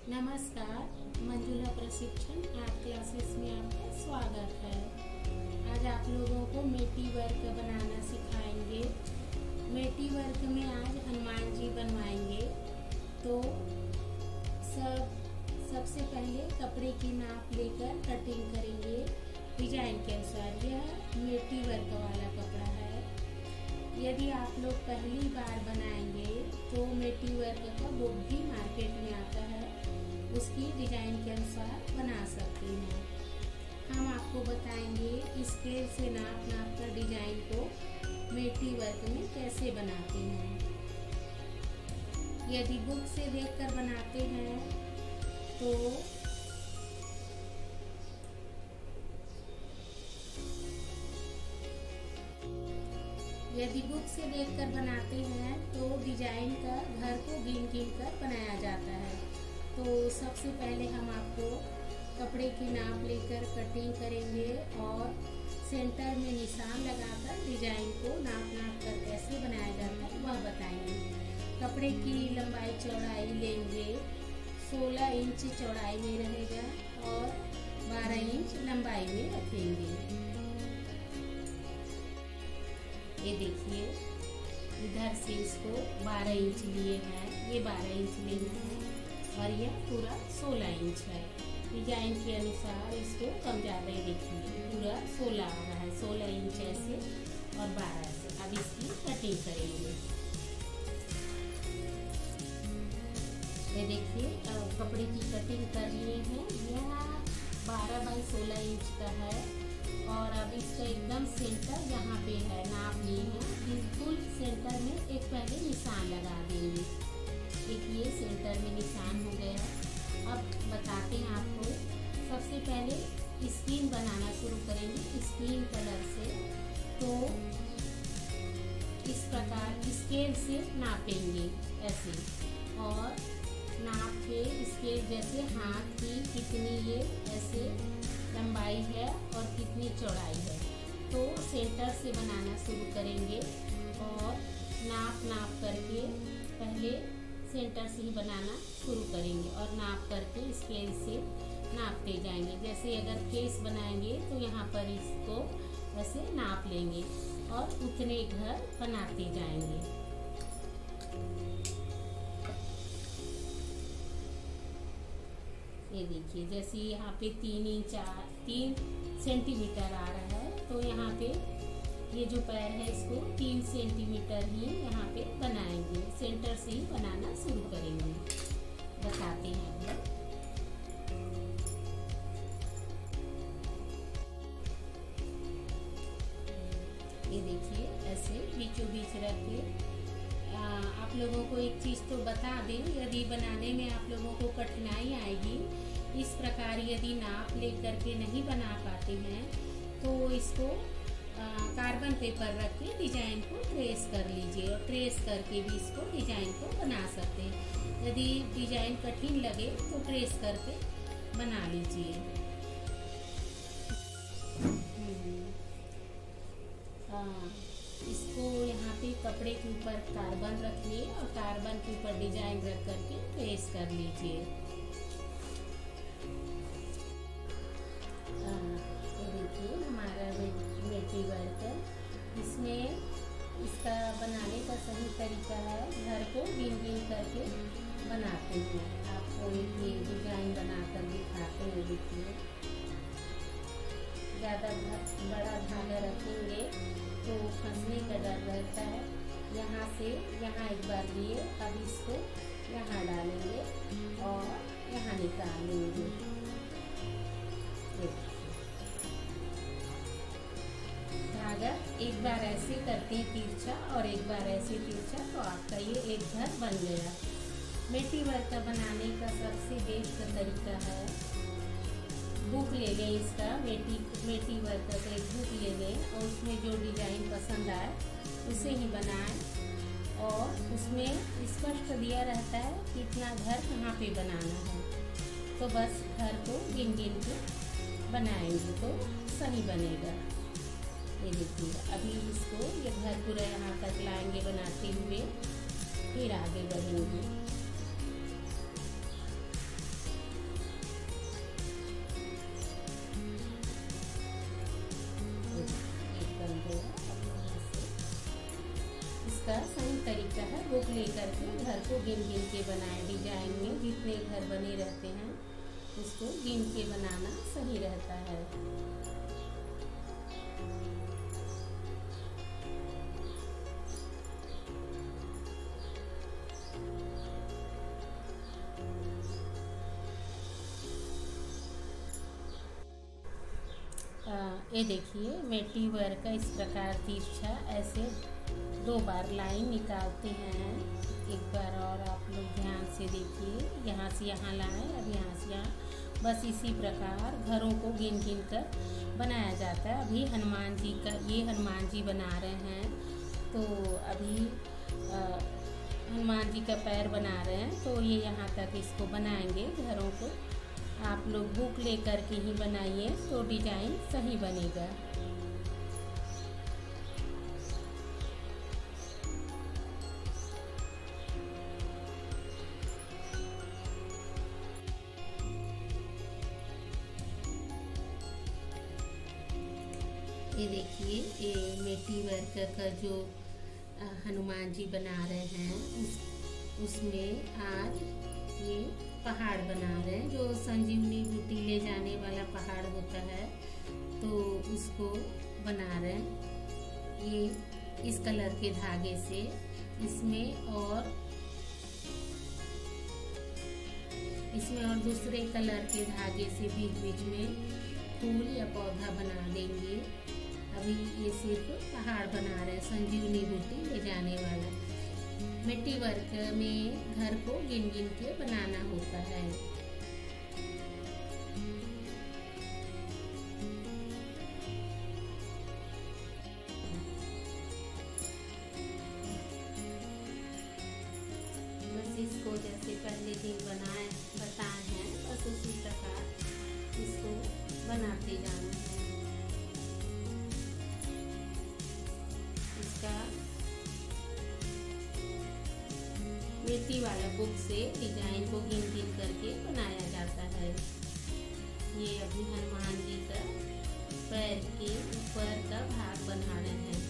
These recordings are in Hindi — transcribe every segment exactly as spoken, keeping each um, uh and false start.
नमस्कार, मंजुला प्रशिक्षण आर्ट क्लासेस में आपका स्वागत है। आज आप लोगों को मेटी वर्क बनाना सिखाएंगे। मेटी वर्क में आज हनुमान जी बनवाएंगे। तो सब सबसे पहले कपड़े की नाप लेकर कटिंग करेंगे डिजाइन के अनुसार। यह मेटी वर्क वाला कपड़ा है। यदि आप लोग पहली बार बनाएंगे तो मेटी वर्क का बुक भी मार्केट में आता है, उसकी डिजाइन के अनुसार बना सकते हैं। हम आपको बताएंगे स्केल से नाप नाप कर डिजाइन को मेटी वर्क में कैसे बनाते हैं। यदि बुक से देखकर बनाते हैं तो यदि बुक से देखकर बनाते हैं तो डिजाइन का घर को गिन गिन कर बनाया जाता है। तो सबसे पहले हम आपको कपड़े की नाप लेकर कटिंग करेंगे और सेंटर में निशान लगाकर डिजाइन को नाप नाप कर कैसे बनाया जाता है वह बताएंगे। कपड़े की लंबाई चौड़ाई लेंगे, सोलह इंच चौड़ाई में रहेगा और बारह इंच लंबाई में रखेंगे। ये देखिए, इधर से इसको बारह इंच लिए हैं, ये बारह इंच लेना है और यह पूरा सोलह इंच है। डिजाइन के अनुसार इसको कम ज़्यादा ही देखिए, पूरा सोलह आ रहा है, सोलह इंच ऐसे और बारह ऐसे। अब इसकी कटिंग करेंगे। ये देखिए, कपड़े की कटिंग कर लिए हैं। यह बारह बाई सोलह इंच का है और अब इसका एकदम सेंटर यहाँ पे है, नाप लिए हैं। बिल्कुल सेंटर में एक पहले निशान लगा देंगे। देखिए, सेंटर में निशान हो गया। अब बताते हैं आपको। सबसे पहले स्कीन बनाना शुरू करेंगे स्कीन कलर से। तो इस प्रकार स्केल से नापेंगे ऐसे, और नाप के स्केल जैसे हाथ की कितनी ये ऐसे लंबाई है और कितनी चौड़ाई है, तो सेंटर से बनाना शुरू करेंगे और नाप नाप करके पहले सेंटर से ही बनाना शुरू करेंगे और नाप करके स्केल से नापते जाएंगे। जैसे अगर केस बनाएंगे तो यहाँ पर इसको ऐसे नाप लेंगे और उतने घर बनाते जाएंगे। ये देखिए, जैसे यहाँ पे तीन इंच तीन सेंटीमीटर आ रहा है, तो यहाँ पे ये जो पैर है इसको तीन सेंटीमीटर ही यहाँ पे बनाएंगे। सेंटर से ही बनाना शुरू करेंगे। बताते हैं अभी। ये देखिए, ऐसे बीचों बीच रख के आप लोगों को एक चीज़ तो बता दें, यदि बनाने में आप लोगों को कठिनाई आएगी, इस प्रकार यदि नाप ले करके नहीं बना पाते हैं तो इसको आ, कार्बन पेपर रख के डिजाइन को ट्रेस कर लीजिए और ट्रेस करके भी इसको डिजाइन को बना सकते हैं। यदि डिजाइन कठिन लगे तो ट्रेस करके बना लीजिए। इसको यहाँ पे कपड़े के ऊपर कार्बन रखिए और कार्बन के ऊपर डिजाइन रख करके ट्रेस कर लीजिए। तो देखिए, हमारा मेटी वर्क है। इसमें इसका बनाने का सही तरीका है, घर को गिन गिन करके बनाते हैं। आपको ये डिजाइन बनाकर दिखाते हैं। देखिए, ज़्यादा बड़ा धागा रखेंगे तो फंसने का डर रहता है। यहाँ से यहाँ एक बार लिए, अब इसको यहाँ डालेंगे और यहाँ निकाल लेंगे। धागा एक बार ऐसे करते हैं तिरछा और एक बार ऐसे तिरछा, तो आपका ये एक घर बन गया। मेटी वर्क बनाने का सबसे बेस्ट तरीका है, बुक ले लें इसका, मेटी मेटी वर्क का एक बुक ले लें और उसमें जो डिजाइन पसंद आए उसे ही बनाएं और उसमें स्पष्ट दिया रहता है कितना घर कहाँ पे बनाना है। तो बस घर को गिन गिन के बनाएंगे तो सही बनेगा। ये देखिए, अभी इसको ये घर पूरा यहाँ तक लाएंगे बनाते हुए, फिर आगे बढ़ेंगे। बुक लेकर के घर को गिन गिन के बनाएं। डिजाइन में जितने घर बने रहते हैं उसको गिन के बनाना सही रहता है। ये देखिए मेटी वर्क का इस प्रकार तिरछा ऐसे दो बार लाइन निकालते हैं। एक बार और आप लोग ध्यान से देखिए, यहाँ से यहाँ लाएं, अब यहाँ से यहाँ, बस इसी प्रकार घरों को गिन गिन कर बनाया जाता है। अभी हनुमान जी का, ये हनुमान जी बना रहे हैं, तो अभी हनुमान जी का पैर बना रहे हैं, तो ये यहाँ तक इसको बनाएंगे घरों को। आप लोग बुक लेकर के ही बनाइए तो डिजाइन सही बनेगा। ये देखिए, ये मेटी वर्क का जो हनुमान जी बना रहे हैं उस उसमें आज ये पहाड़ बना रहे हैं। जो संजीवनी बूटी ले जाने वाला पहाड़ होता है तो उसको बना रहे हैं। ये इस कलर के धागे से इसमें और इसमें और दूसरे कलर के धागे से बीच बीच में फूल या पौधा बना देंगे। अभी ये सिर्फ पहाड़ बना रहे हैं, संजीवनी बूटी ले जाने वाला। मिट्टी वर्क में घर को गिन गिन के बनाना होता है। बस इसको जैसे पहले दिन बनाए बताए हैं, बस उसी प्रकार इसको बनाते जाना है। इसका मेटी वाला बुक से डिजाइन को गिन गिन करके बनाया जाता है। ये अभी हनुमान जी का पैर के ऊपर का भाग बना रहे हैं।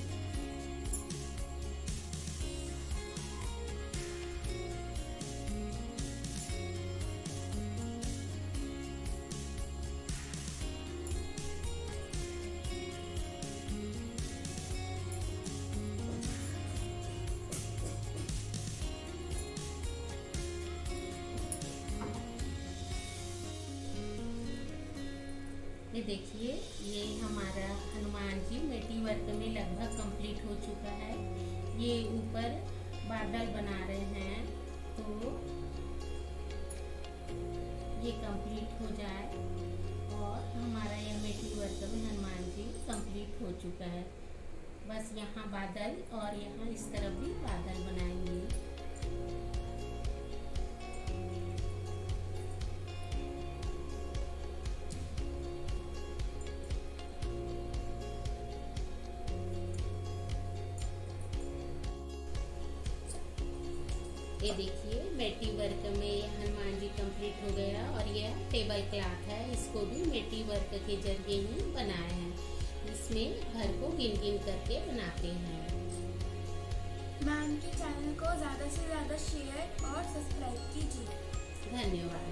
ये देखिए, ये हमारा हनुमान जी मेटी वर्क में लगभग कंप्लीट हो चुका है। ये ऊपर बादल बना रहे हैं, तो ये कंप्लीट हो जाए और हमारा यह मेटी वर्क में हनुमान जी कंप्लीट हो चुका है। बस यहाँ बादल और यहाँ इस तरफ भी बादल बनाएंगे। ये देखिए, मेटी वर्क में हनुमान जी कंप्लीट हो गया और यह टेबल क्लॉथ है, इसको भी मेटी वर्क के जरिए ही बनाए हैं। इसमें घर को गिन गिन करके बनाते हैं। मैम के चैनल को ज़्यादा से ज़्यादा शेयर और सब्सक्राइब कीजिए। धन्यवाद।